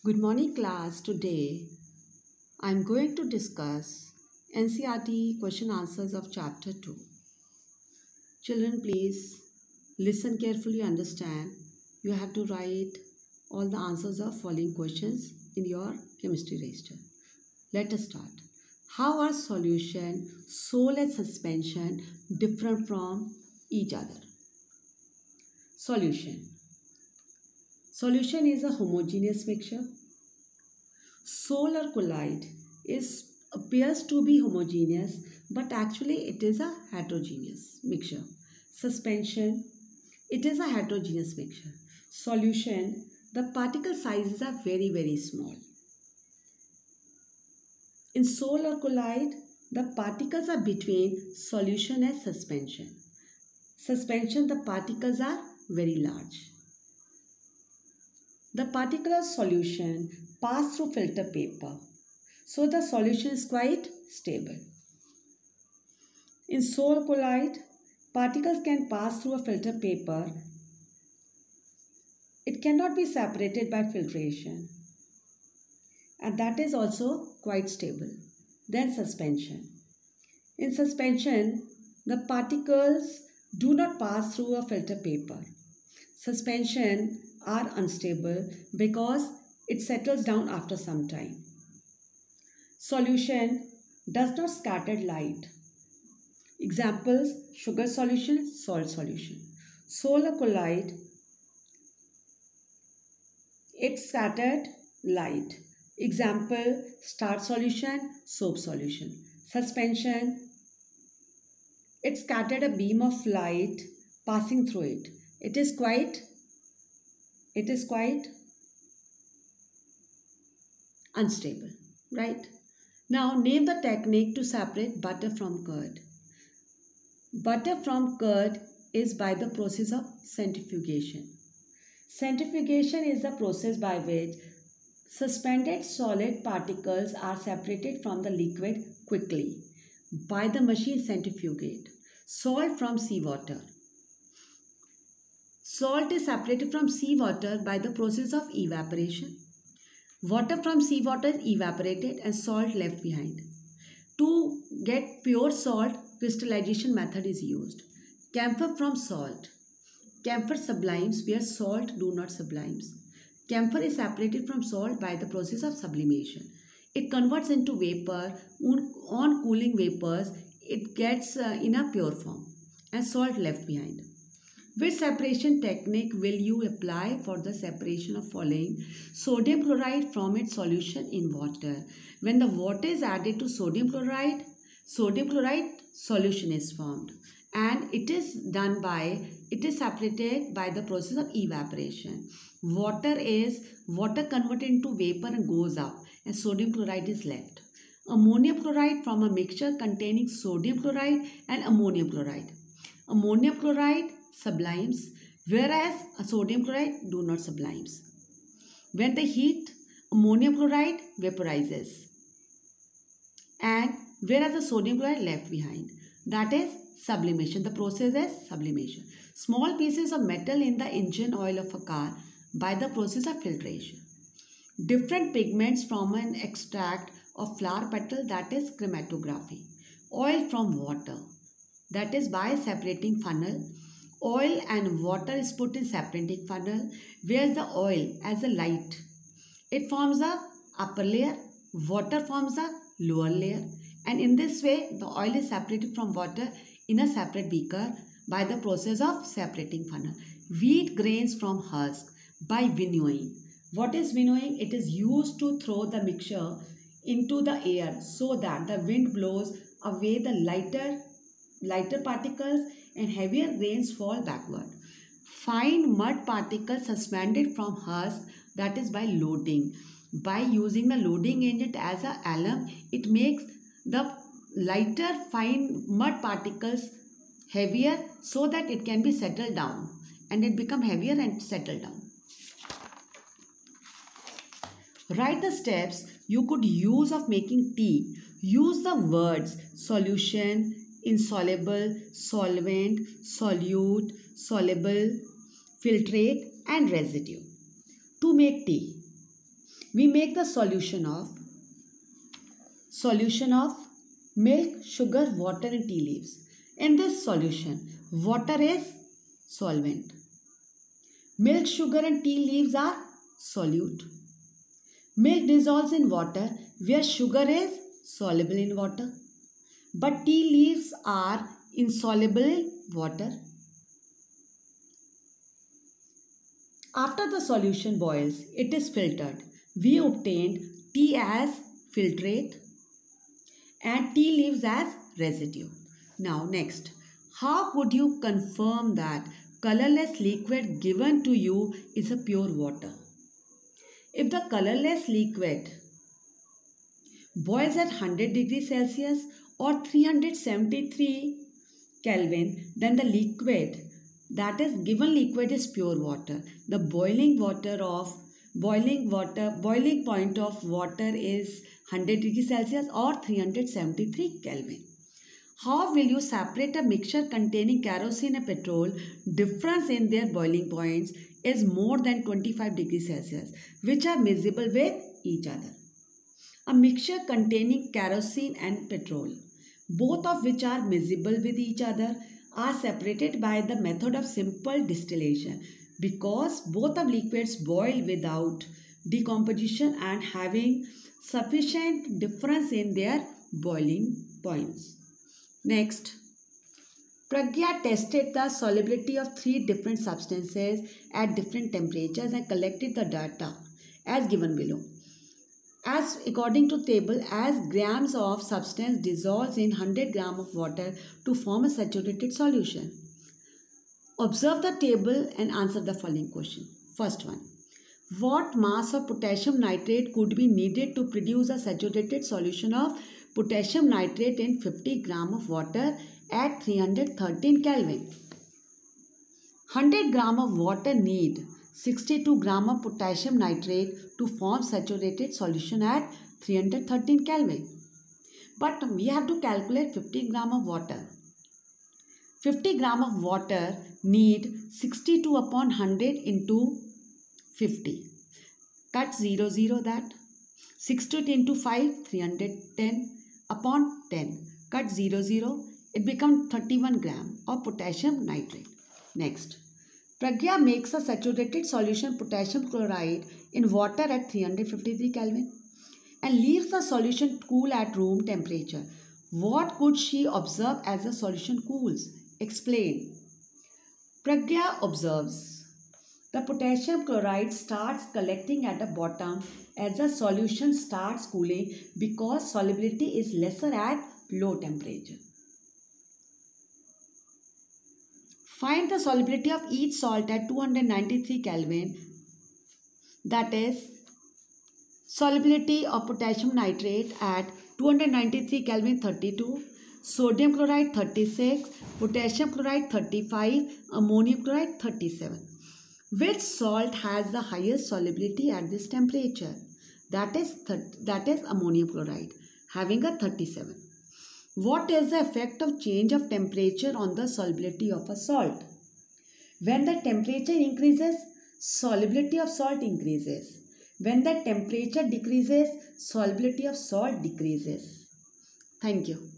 Good morning class. Today I am going to discuss NCERT question answers of chapter 2. Children, please listen carefully, understand. You have to write all the answers of following questions in your chemistry register. Let us start. How are solution, sole and suspension different from each other? Solution. Solution is a homogeneous mixture. Solar colloid appears to be homogeneous, but actually it is a heterogeneous mixture. Suspension, it is a heterogeneous mixture. Solution, the particle sizes are very small. In solar colloid, the particles are between solution and suspension. Suspension, the particles are very large. The particular solution pass through filter paper, so the solution is quite stable. In solar colloid, particles can pass through a filter paper. It cannot be separated by filtration, and that is also quite stable. Then suspension. In suspension, the particles do not pass through a filter paper. Suspension are unstable because it settles down after some time. Solution does not scatter light. Examples: sugar solution, salt solution. Solar colloid, it scattered light. Example: starch solution, soap solution. Suspension, it scattered a beam of light passing through it. It is quite unstable, right? Now name the technique to separate butter from curd. Butter from curd is by the process of centrifugation. Centrifugation is the process by which suspended solid particles are separated from the liquid quickly by the machine centrifugate. Salt from seawater. Salt is separated from seawater by the process of evaporation. Water from seawater is evaporated and salt left behind. To get pure salt, crystallization method is used. Camphor from salt. Camphor sublimes where salt do not sublimes. Camphor is separated from salt by the process of sublimation. It converts into vapor. On cooling vapors, it gets in a pure form and salt left behind. Which separation technique will you apply for the separation of following? Sodium chloride from its solution in water. When the water is added to sodium chloride solution is formed, and it is separated by the process of evaporation. Water converted into vapor and goes up, and sodium chloride is left. Ammonium chloride from a mixture containing sodium chloride and ammonium chloride. Ammonium chloride sublimes, whereas a sodium chloride do not sublimes. When they heat, ammonium chloride vaporizes, and whereas the sodium chloride left behind. That is sublimation. The process is sublimation. Small pieces of metal in the engine oil of a car by the process of filtration. Different pigments from an extract of flower petal, that is chromatography. Oil from water, that is by separating funnel. Oil and water is put in separating funnel, where the oil as a light, it forms a upper layer, water forms a lower layer, and in this way the oil is separated from water in a separate beaker by the process of separating funnel. Wheat grains from husk by winnowing. What is winnowing? It is used to throw the mixture into the air so that the wind blows away the lighter particles and heavier grains fall backward. Fine mud particles suspended from husk, that is by loading. By using the loading agent as a alum, it makes the lighter fine mud particles heavier so that it can be settled down, and it become heavier and settle down. Write the steps you could use of making tea. Use the words solution, insoluble, solvent, solute, soluble, filtrate and residue to make tea. We make the solution of milk, sugar, water and tea leaves. In this solution, water is solvent. Milk, sugar and tea leaves are solute. Milk dissolves in water where sugar is soluble in water. But tea leaves are insoluble in water. After the solution boils, it is filtered. We obtained tea as filtrate and tea leaves as residue. Now next, how could you confirm that colorless liquid given to you is a pure water? If the colorless liquid boils at 100 degrees Celsius or 373 Kelvin, then the liquid, that is given liquid, is pure water. The boiling point of water is 100 degrees Celsius or 373 Kelvin. How will you separate a mixture containing kerosene and petrol? Difference in their boiling points is more than 25 degrees Celsius, which are miscible with each other. A mixture containing kerosene and petrol, both of which are miscible with each other, are separated by the method of simple distillation because both of liquids boil without decomposition and having sufficient difference in their boiling points. Next, Pragya tested the solubility of 3 different substances at different temperatures and collected the data as given below. As according to table, as grams of substance dissolves in 100 gram of water to form a saturated solution. Observe the table and answer the following question. First one, what mass of potassium nitrate could be needed to produce a saturated solution of potassium nitrate in 50 gram of water at 313 Kelvin? 100 gram of water need 62 gram of potassium nitrate to form saturated solution at 313 Kelvin. But we have to calculate 50 gram of water. 50 gram of water need 62 upon 100 into 50. Cut 0, 0 that. 60 into 5, 310 upon 10. Cut 0, 0. It becomes 31 gram of potassium nitrate. Next, Pragya makes a saturated solution potassium chloride in water at 353 Kelvin and leaves the solution cool at room temperature. What could she observe as the solution cools? Explain. Pragya observes the potassium chloride starts collecting at the bottom as the solution starts cooling because solubility is lesser at low temperature. Find the solubility of each salt at 293 Kelvin, that is solubility of potassium nitrate at 293 Kelvin 32, sodium chloride 36, potassium chloride 35, ammonium chloride 37. Which salt has the highest solubility at this temperature? That is ammonium chloride, having a 37. What is the effect of change of temperature on the solubility of a salt? When the temperature increases, solubility of salt increases. When the temperature decreases, solubility of salt decreases. Thank you.